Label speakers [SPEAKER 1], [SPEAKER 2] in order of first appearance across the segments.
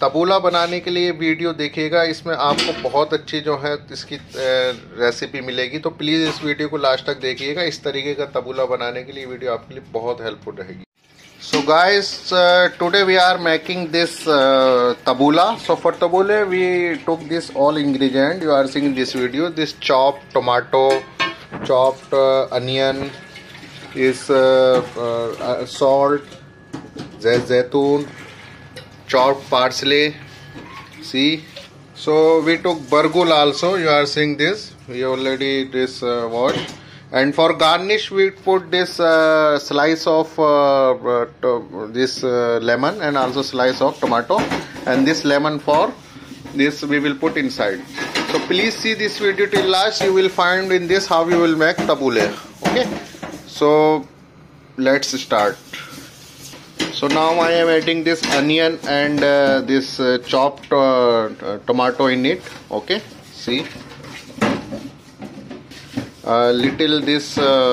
[SPEAKER 1] तबूला बनाने के लिए वीडियो देखिएगा, इसमें आपको बहुत अच्छी जो है इसकी रेसिपी मिलेगी। तो प्लीज़ इस वीडियो को लास्ट तक देखिएगा। इस तरीके का तबूला बनाने के लिए वीडियो आपके लिए बहुत हेल्पफुल रहेगी। So guys, today we are making this tabbouleh. So for tabbouleh we took this all ingredient you are seeing in this video. This chopped tomato, chopped onion, is salt, zaitun, chopped parsley. See, so we took burgul also. You are seeing this. We already this washed. And for garnish we put this slice of this lemon and also slice of tomato, and this lemon for this we will put inside. So please see this video till last. You will find in this how you will make tabbouleh. Okay, so let's start. So now I am adding this onion and this chopped tomato in it. Okay, see. Little this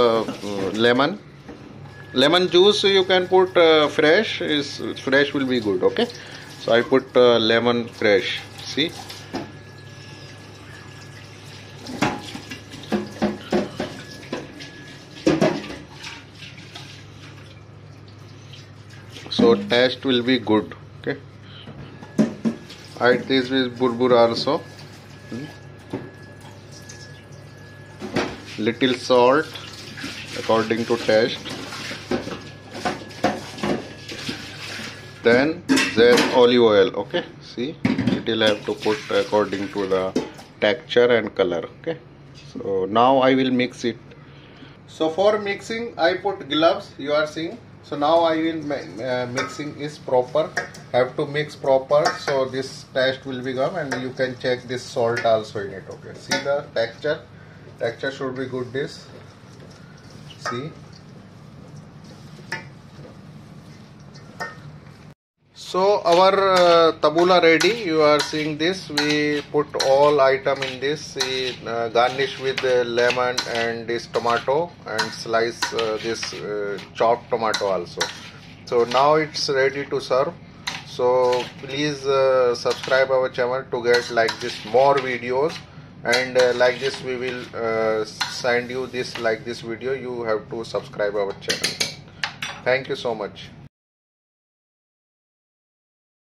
[SPEAKER 1] lemon juice you can put fresh, fresh will be good. Okay, so I put lemon fresh. See, so taste will be good. Okay, add this with burgul also. Little salt according to taste, then there's olive oil. Okay, see, it will have to put according to the texture and color. Okay, so now I will mix it. So for mixing I put gloves, you are seeing. So now I will mixing is proper, have to mix proper, so this taste will become, and you can check this salt also in it. Okay, see the texture should be good. This, see, so our tabbouleh ready. You are seeing this. We put all item in this. We garnish with lemon and this tomato, and slice this chopped tomato also. So now it's ready to serve. So please subscribe our channel to get like this more videos. And like this we will send you this like this video. You have to subscribe our channel. Thank you so much.